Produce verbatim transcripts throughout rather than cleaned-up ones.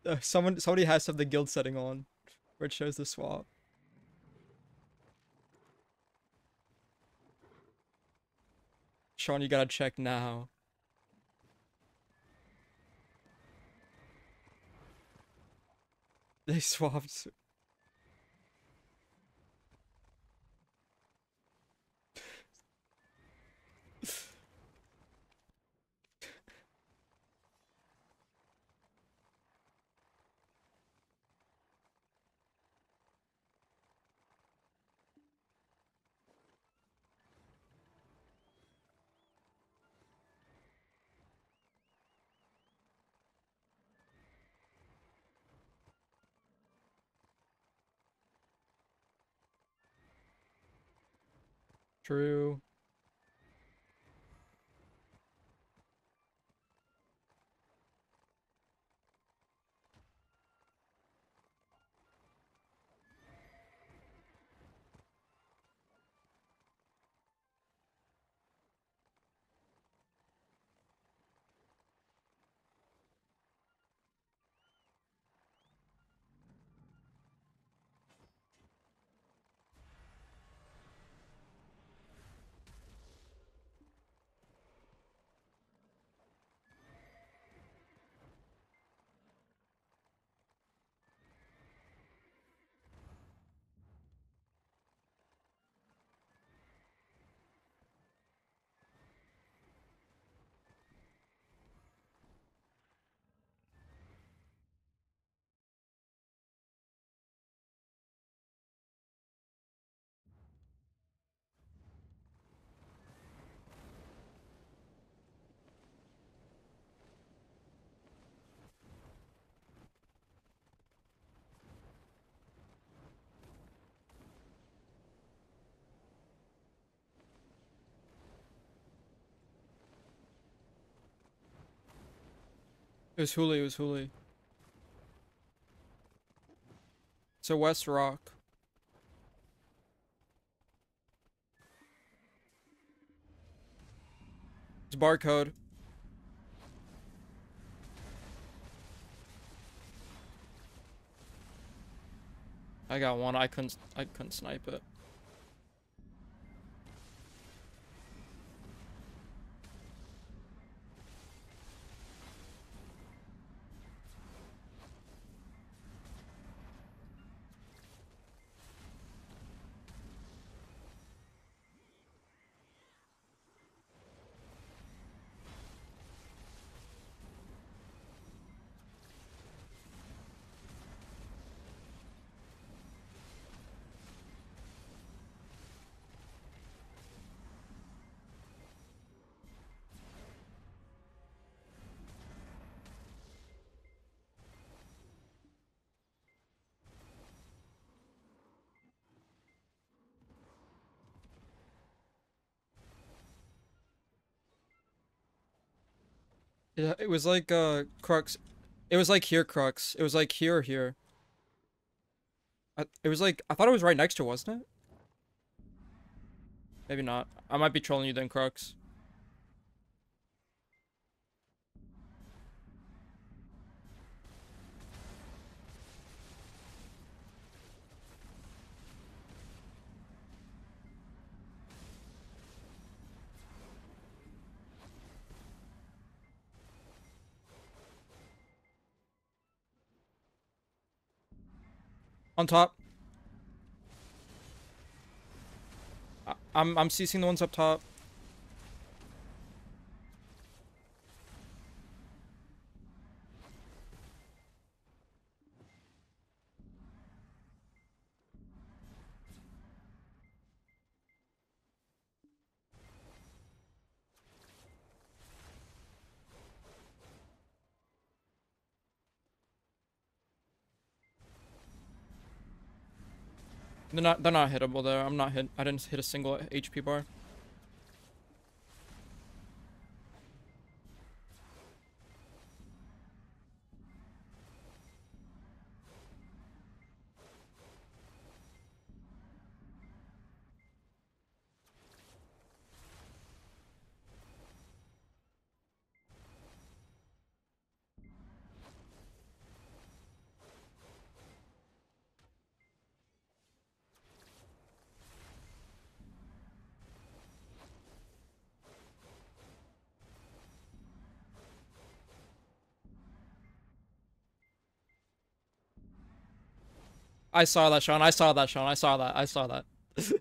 Uh, someone, somebody has to have the guild setting on, where it shows the swap. Sean, you gotta check now. They swapped. True. It was Huli, it was Huli. So West Rock. It's barcode. I got one. I couldn't. I couldn't snipe it. Yeah, it was like uh Crux. It was like here, Crux. It was like here or here. I, it was like I thought it was right next to, wasn't it? Maybe not. I might be trolling you then, Crux. On top. I, I'm I'm CCing the ones up top. They're not they're not hittable there. I'm not hit. I didn't hit a single H P bar. I saw that, Sean. I saw that, Sean. I saw that. I saw that.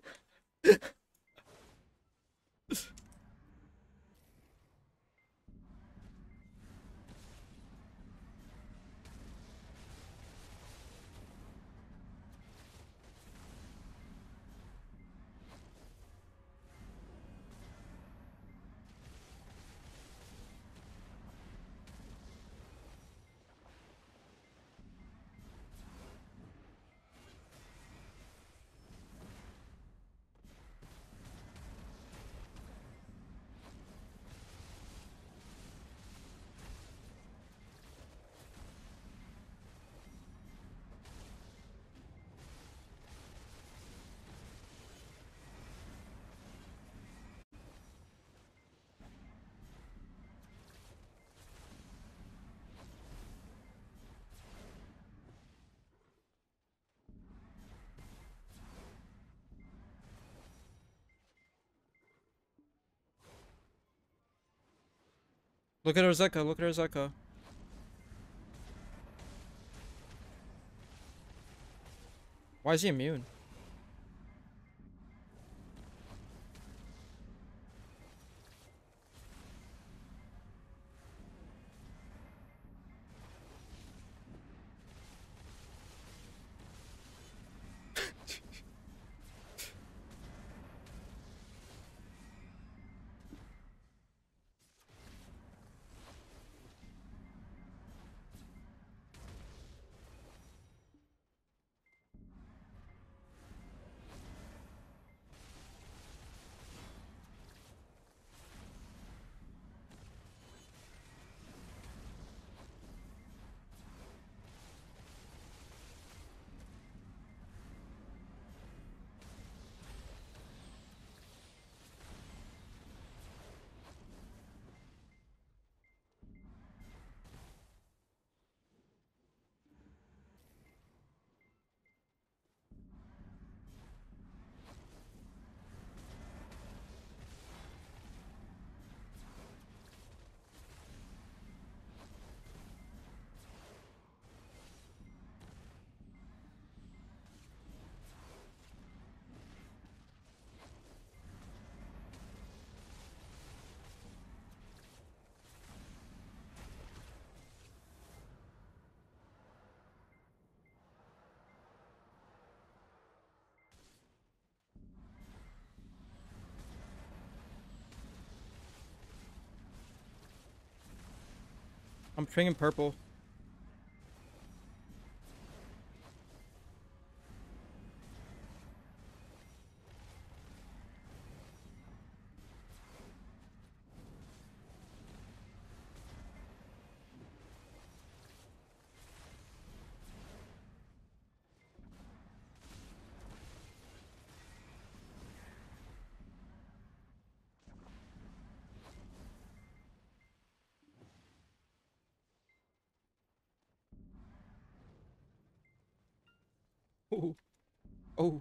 Look at Ozeka. Look at Ozeka. Why is he immune? I'm thinking purple. Oh. Oh.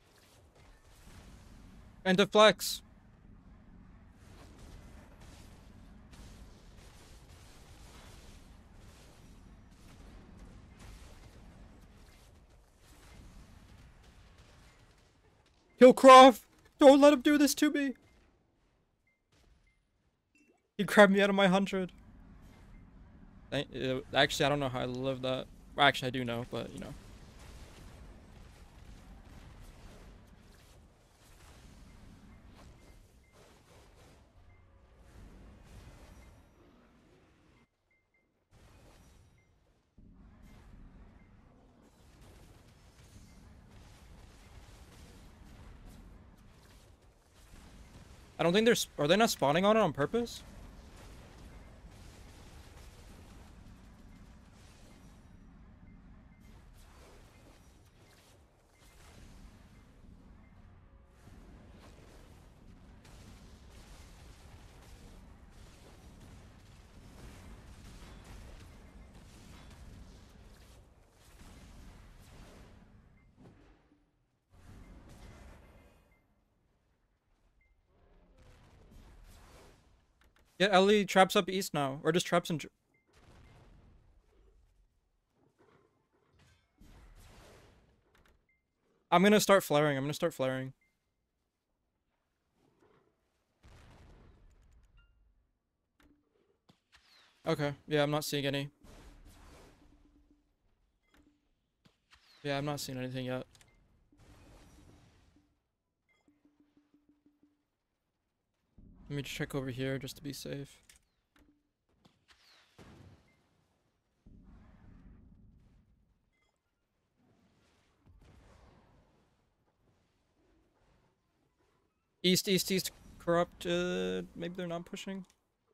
And deflects. Kill Croft! Don't let him do this to me! He grabbed me out of my hundred. Thank- uh, Actually, I don't know how I lived that. Well, actually, I do know, but you know. I don't think they're. Are they not spawning on it on purpose? Yeah, Ellie traps up east now, or just traps in. I'm gonna start flaring. I'm gonna start flaring. Okay. Yeah, I'm not seeing any. Yeah, I'm not seeing anything yet. Let me just check over here just to be safe. East, east, east, corrupt. Uh, maybe they're not pushing.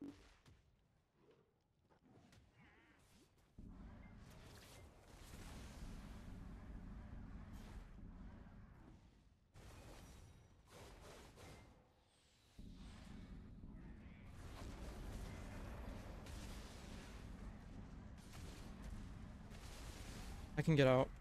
I can get out.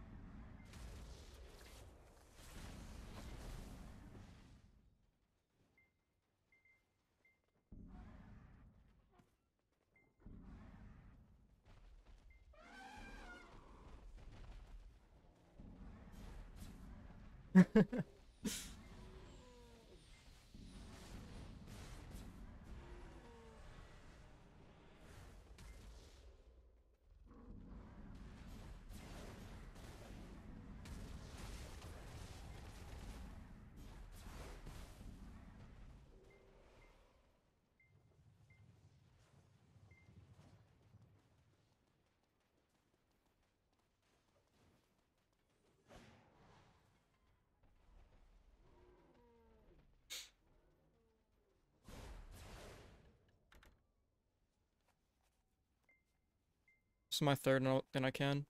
This is my third note, then I can.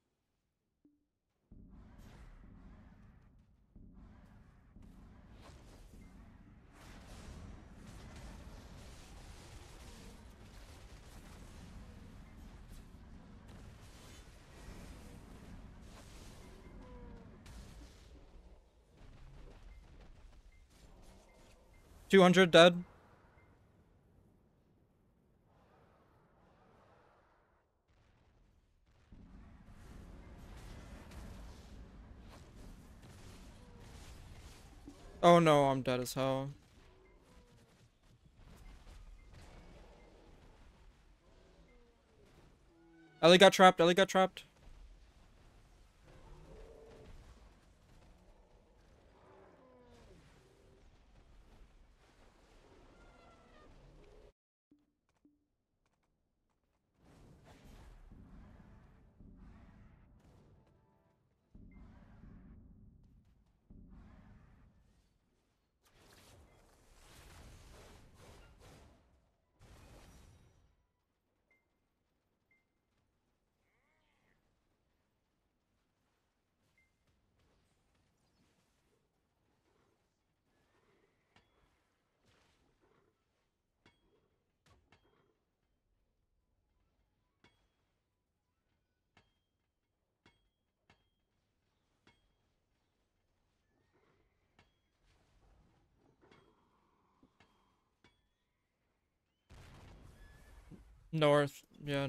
two hundred dead. Oh no, I'm dead as hell. Ellie got trapped. Ellie got trapped. North. Yeah.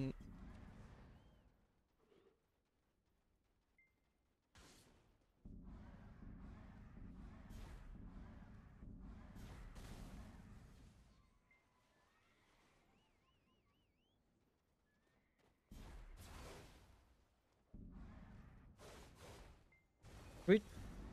Wait.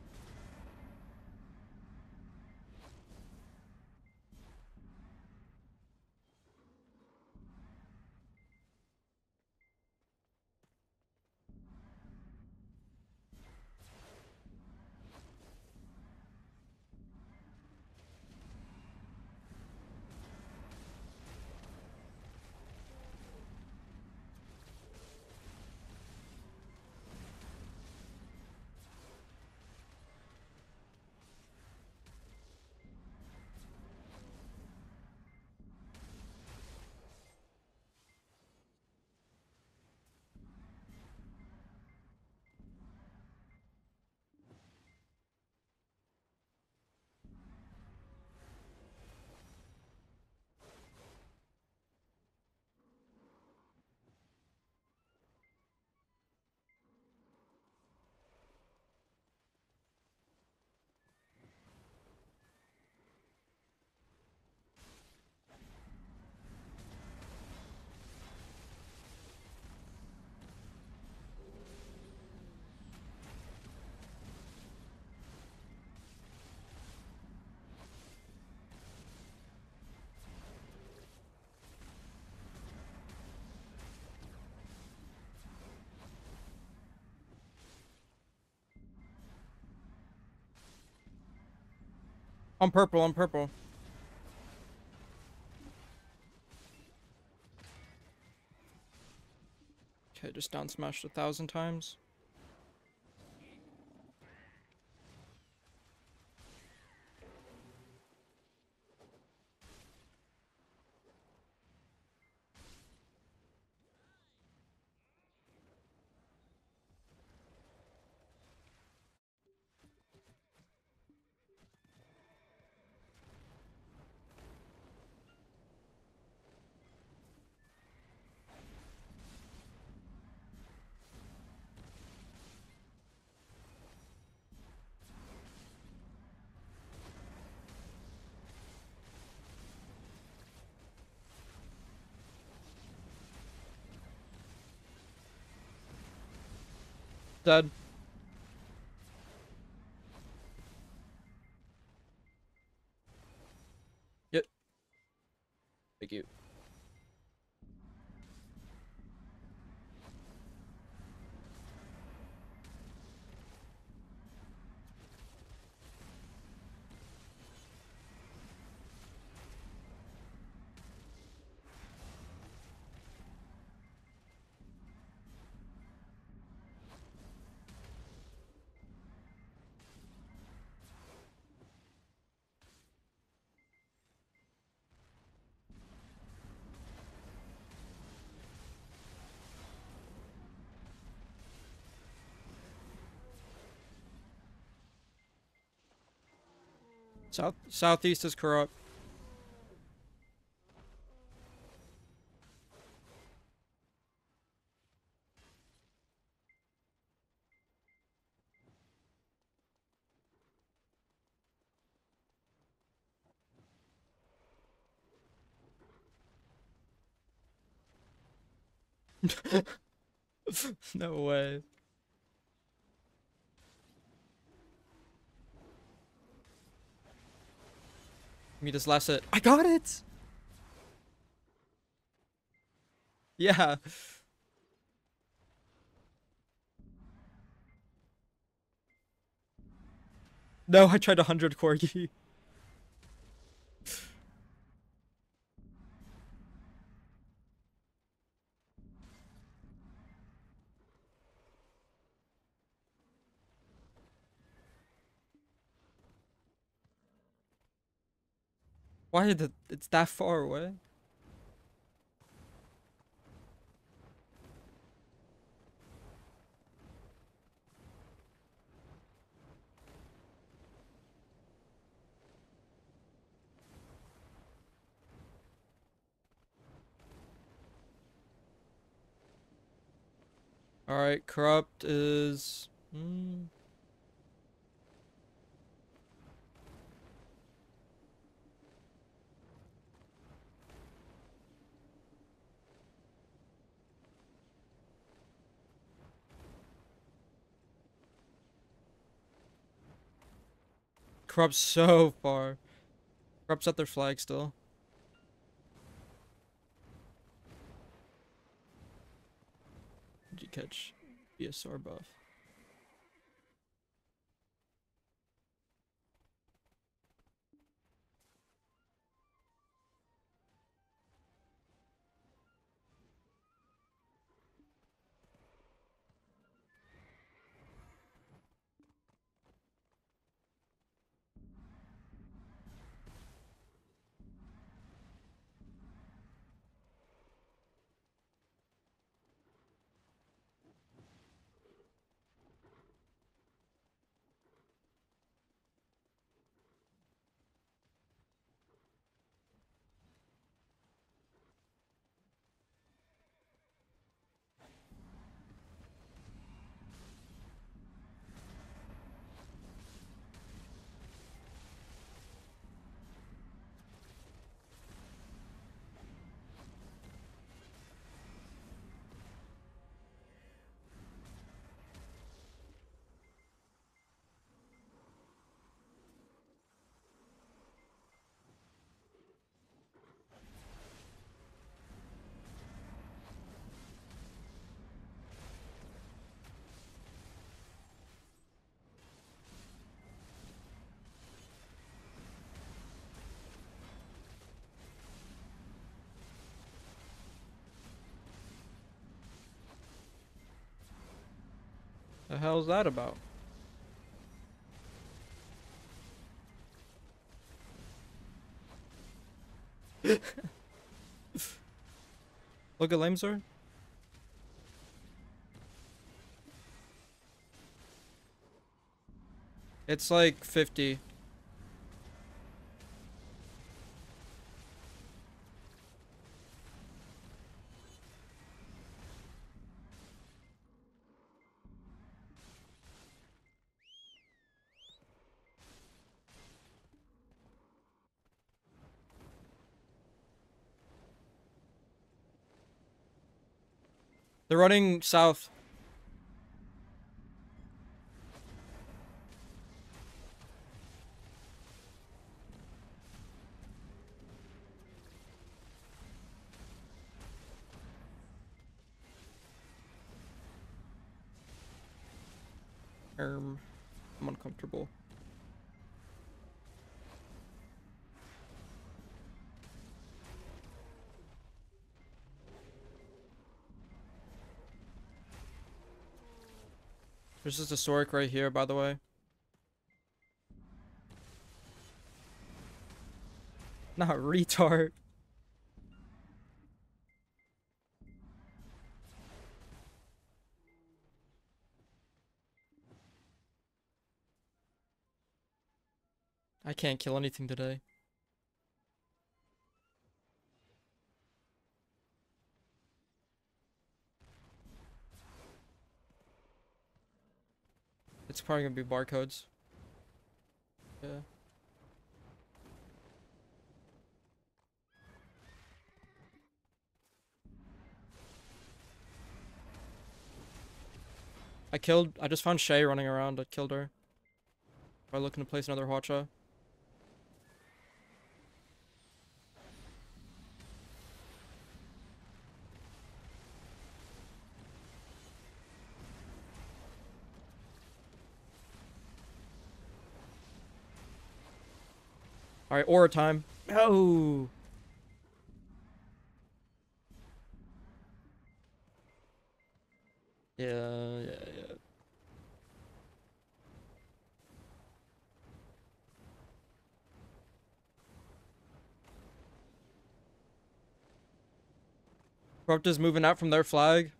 I'm purple, I'm purple. Okay, just down smashed a thousand times. Dead. Yep. Thank you. South southeast is corrupt. No way. Me just last it. I got it. Yeah. No, I tried a hundred corgi. Why did it? It's that far away. All right, corrupt is. Mm, Corrupt's so far. Corrupt's at their flag still. Did you catch B S R buff? The hell's that about? Look at Lamesor. It's like fifty. They're running south. Um, I'm uncomfortable. There's just a Historic right here, by the way. Not retard. I can't kill anything today. It's probably gonna be barcodes. Yeah. I killed, I just found Shay running around. I killed her. Probably looking to place another Hwacha. Alright, aura time. Oh! Yeah, yeah, yeah. Corrupt is moving out from their flag.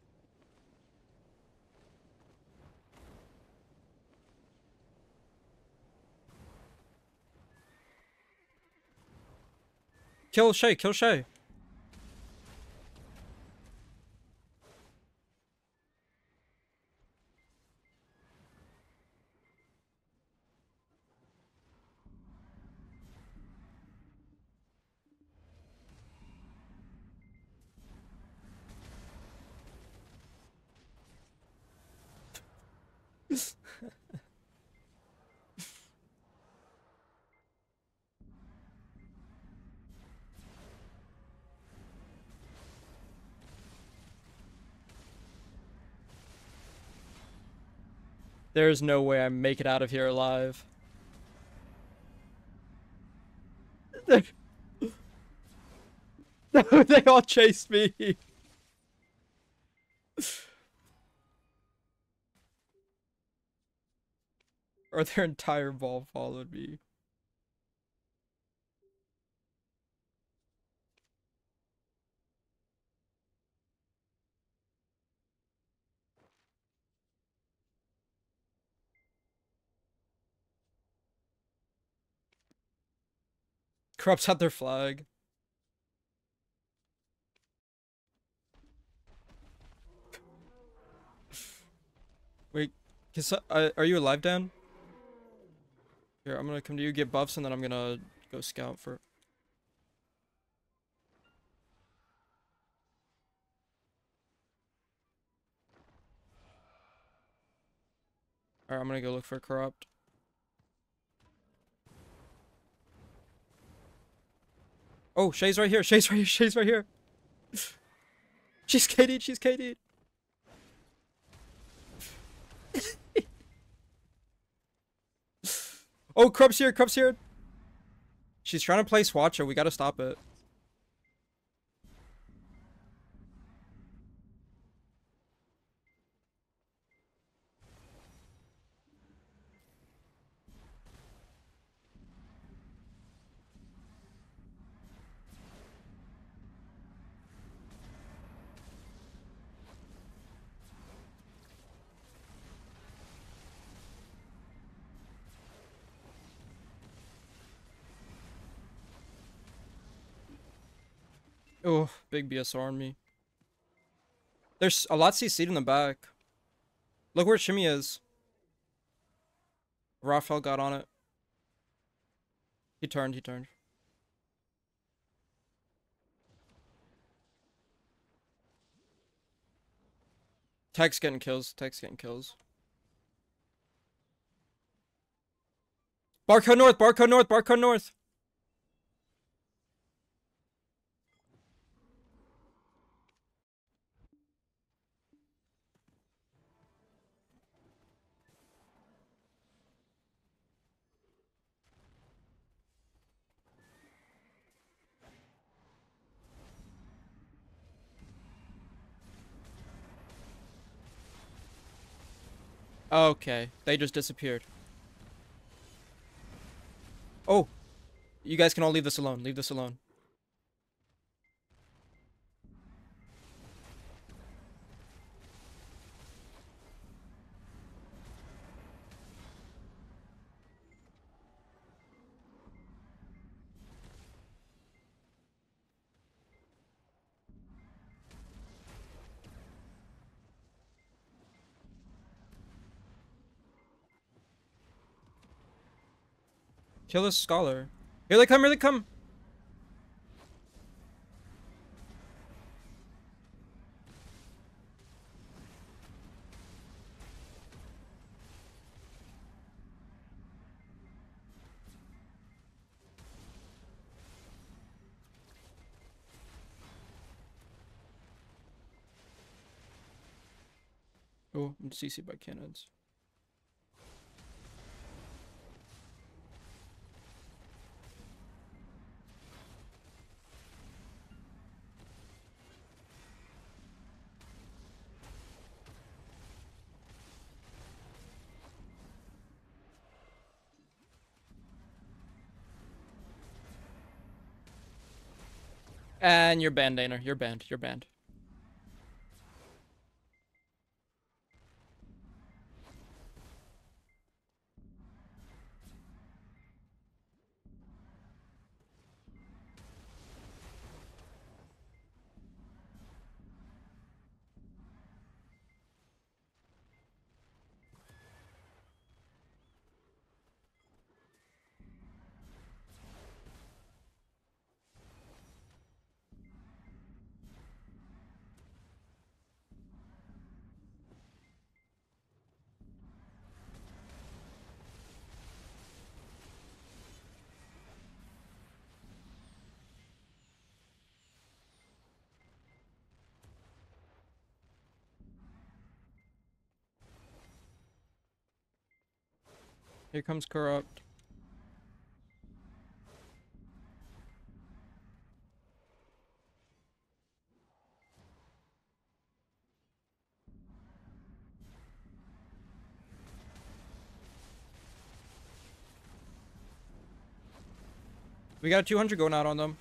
Kill Shay, kill Shay. There's no way I make it out of here alive. They all chased me. Or their entire ball followed me. Corrupts had their flag. Wait, cause, uh, are you alive, Dan? Here, I'm gonna come to you, get buffs, and then I'm gonna go scout for... Alright, I'm gonna go look for corrupt. Oh, Shay's right here. Shay's right here. Shay's right here. She's K D'd. She's K D'd. Oh, Corrupt's here. Corrupt's here. She's trying to play Swatcher. We gotta stop it. Oh, big B S R on me. There's a lot C C'd in the back. Look where Shimmy is. Raphael got on it. He turned, he turned. Tech's getting kills. Tech's getting kills. Barcode north, barcode north, barcode north. Okay, they just disappeared. Oh, you guys can all leave this alone. Leave this alone. Kill this scholar. Here they come, here they come. Oh, I'm C C'd by cannons. And you're banned, Daner. You're banned. You're banned. Here comes Corrupt. We got a two hundred going out on them.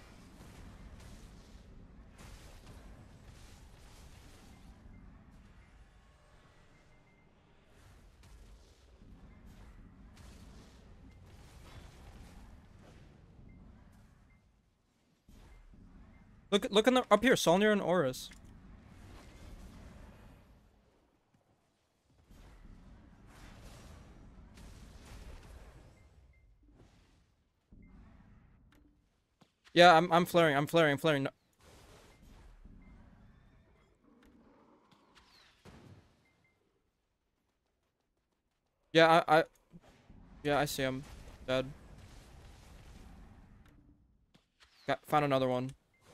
Look, look in the up here, Solnir and Horus. Yeah, I'm I'm flaring, I'm flaring, I'm flaring. Yeah, I, I yeah, I see him. Dead. Got found another one.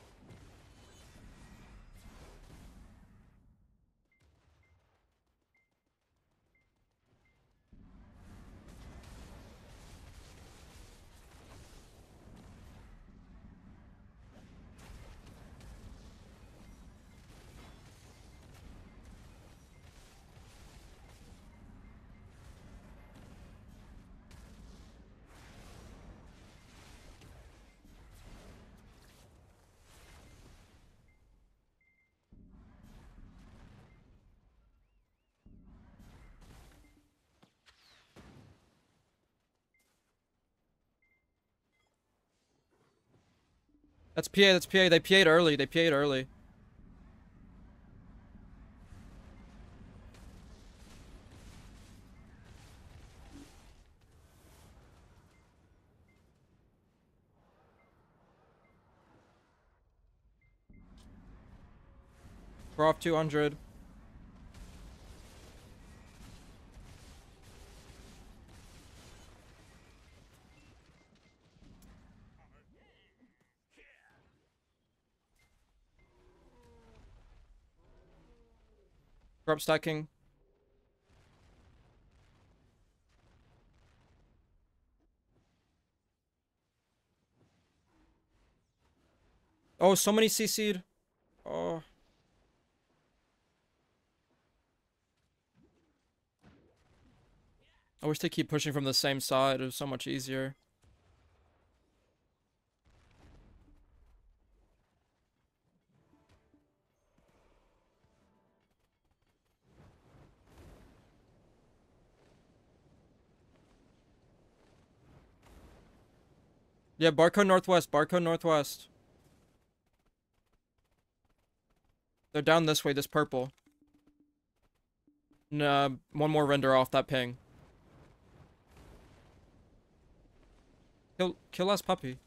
That's P A, that's P A. They P A'd early, they P A'd early. We're off two hundred. We're up stacking. Oh, so many C C'd. Oh. I wish they keep pushing from the same side. It was so much easier. Yeah, Barcode Northwest, Barcode Northwest. They're down this way, this purple. Nah, one more render off that ping. Kill, kill last puppy.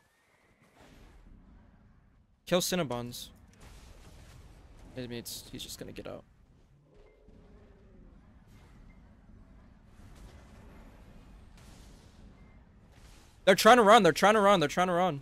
Kill Cinnabons. Maybe it's, he's just gonna get out. They're trying to run, they're trying to run, they're trying to run.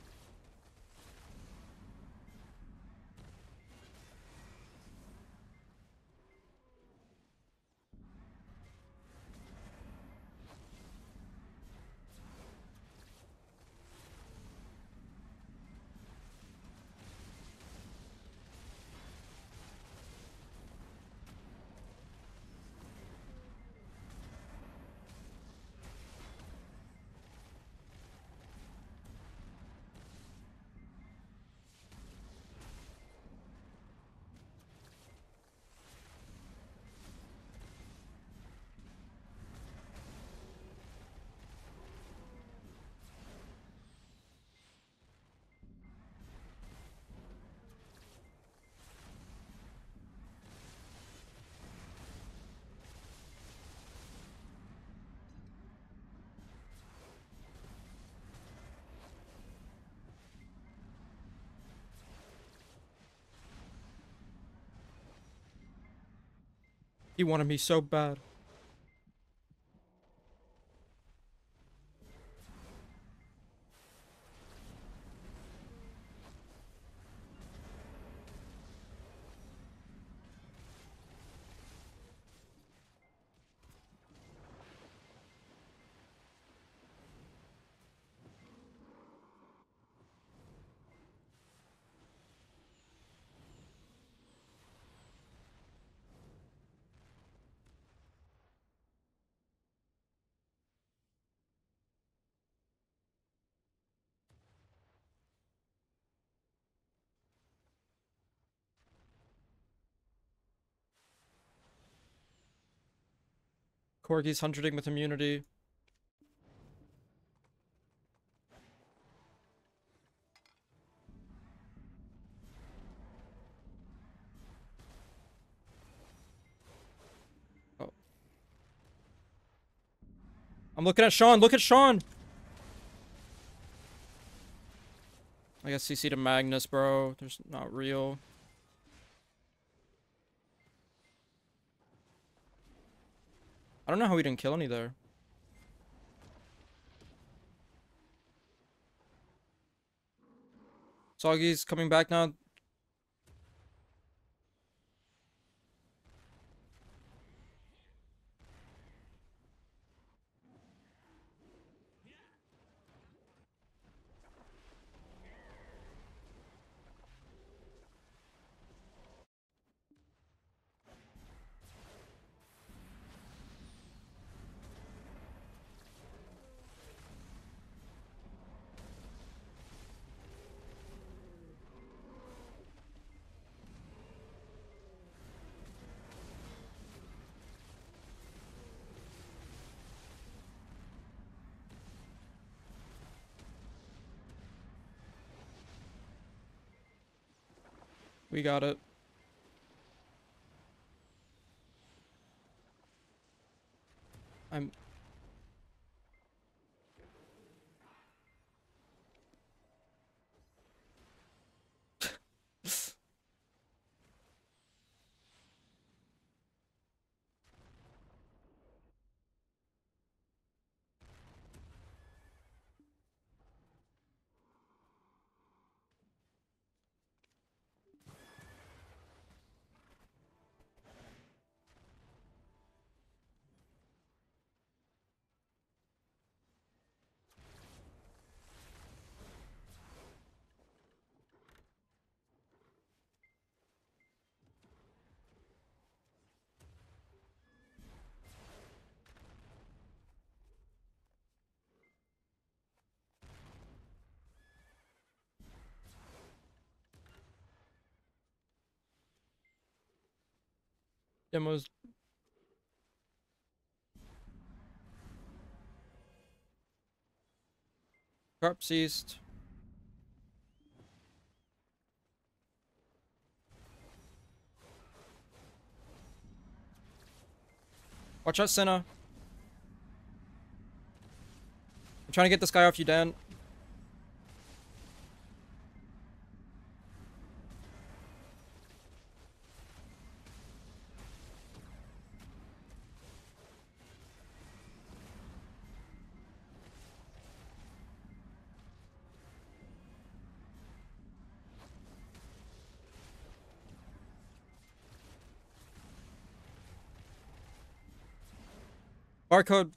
He wanted me so bad. Corgi's hundreding with immunity. Oh. I'm looking at Sean. Look at Sean. I guess C C to Magnus, bro. There's not real. I don't know how we didn't kill any there. Soggy's coming back now. We got it. I'm... Demos. Corpse East. Watch out, Senna. I'm trying to get this guy off you, Dan. Barcode.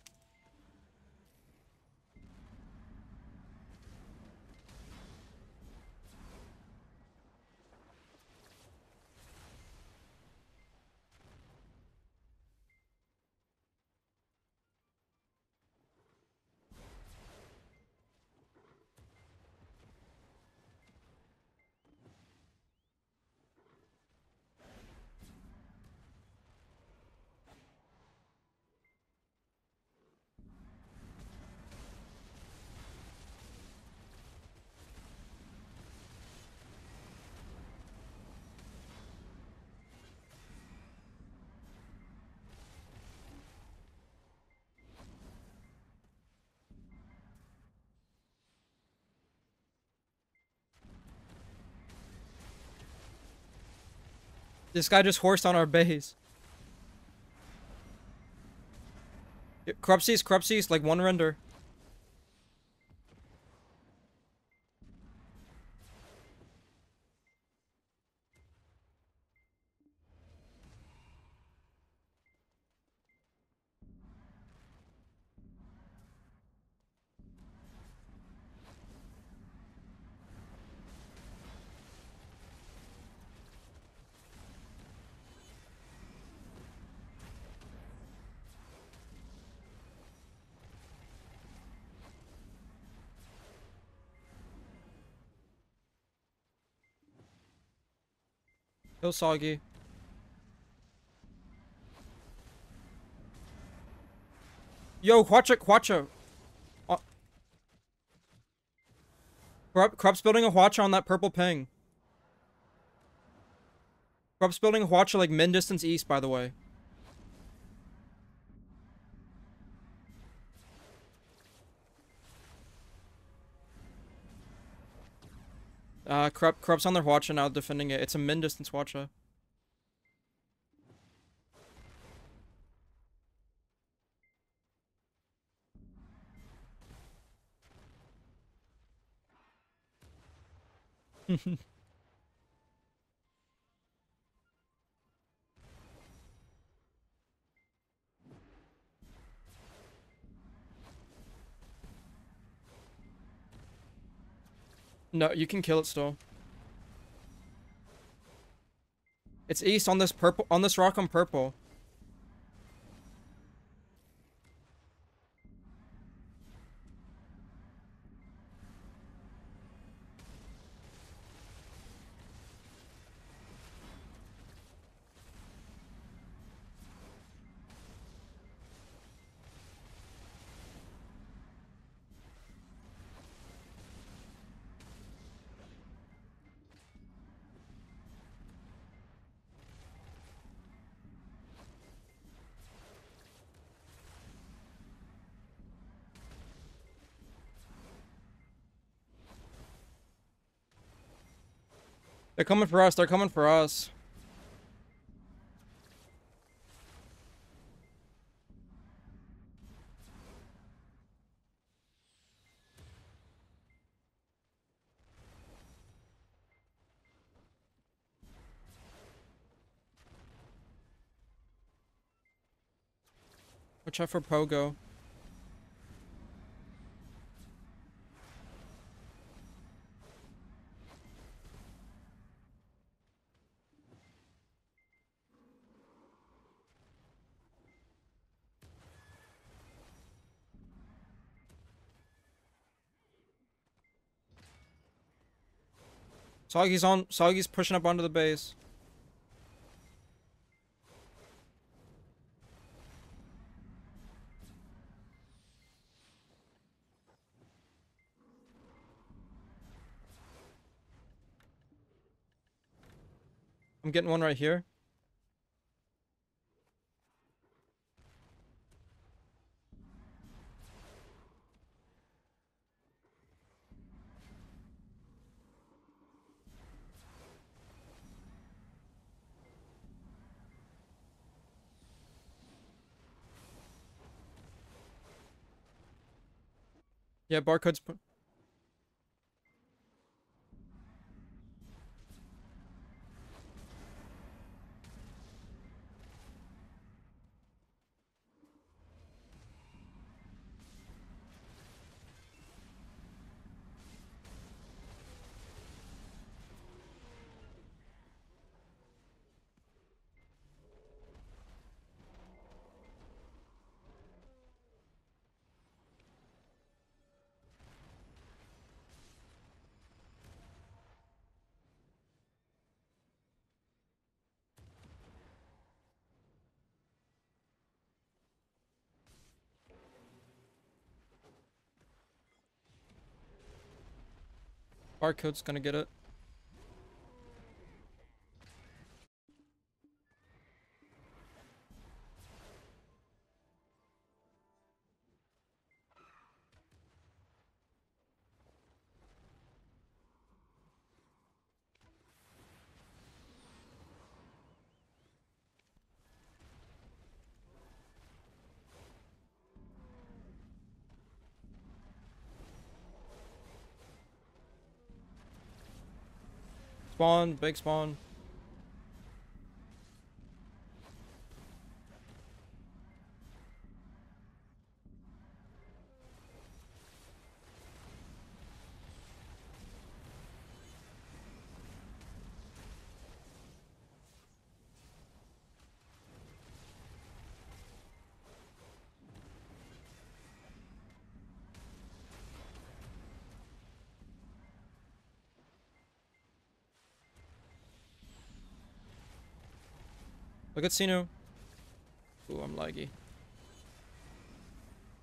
This guy just horsed on our base. Corpses, Corpses, like one render. Kill Soggy. Yo, Quacha, Quacha. Uh, Corrupt, Corrupt's building a Hwacha on that purple ping. Corrupt's building a Hwacha like min distance east, by the way. Uh, Corrupt, Corrupt's on their Hwacha now, defending it. It's a min distance Hwacha. No, you can kill it still. It's east on this purple, on this rock on purple. They're coming for us. They're coming for us. Watch out for Pogo. Soggy's on. Soggy's pushing up onto the base. I'm getting one right here. Yeah, barcode's. Barcode's gonna get it. Spawn, big spawn. Look at Sinu. Ooh, I'm laggy.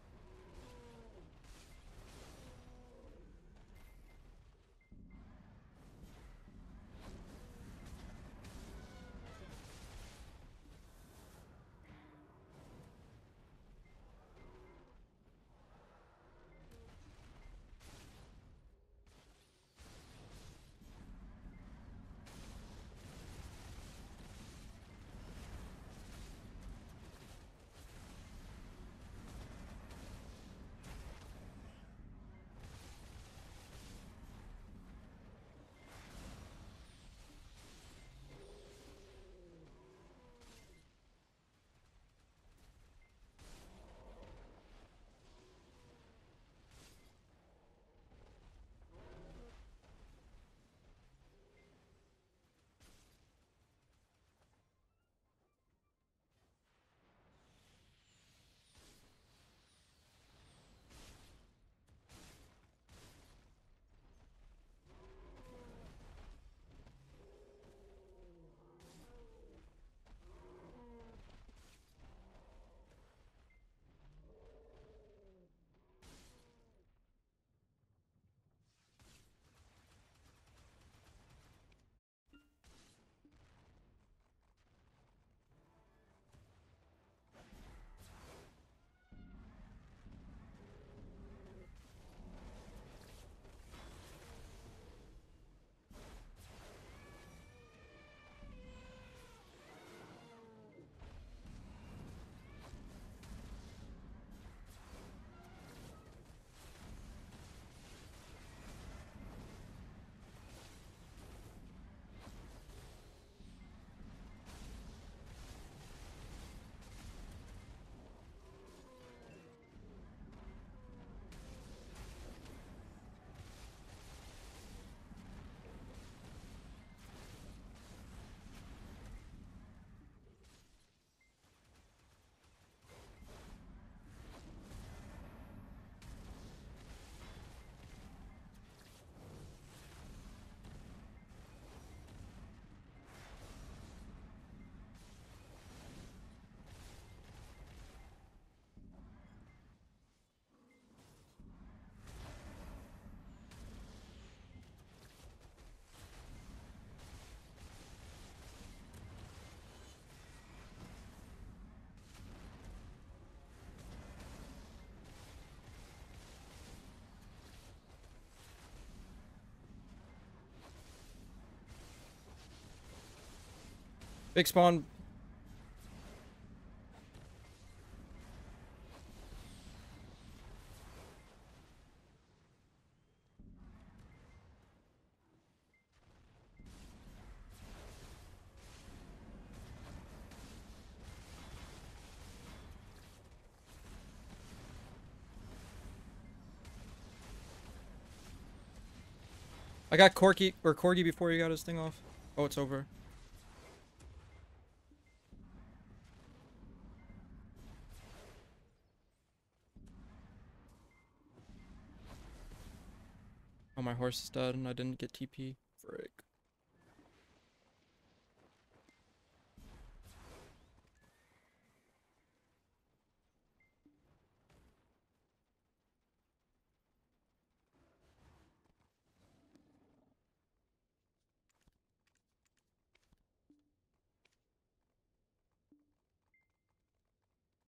Big spawn. I got Corky or Corgi before he got his thing off. Oh, it's over. Oh, my horse is dead and I didn't get T P. Frick.